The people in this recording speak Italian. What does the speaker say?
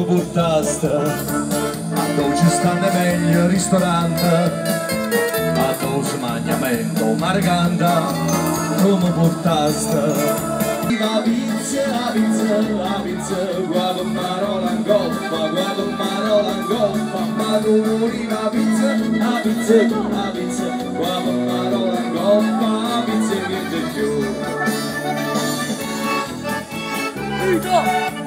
portaste, a dove ci stanno meglio il ristorante, a dove si mangia meno marganta, come portaste. La pizza, guarda mano la goffa, ma tu vuoi la pizza, guarda mano la goffa, la pizza che ti giù.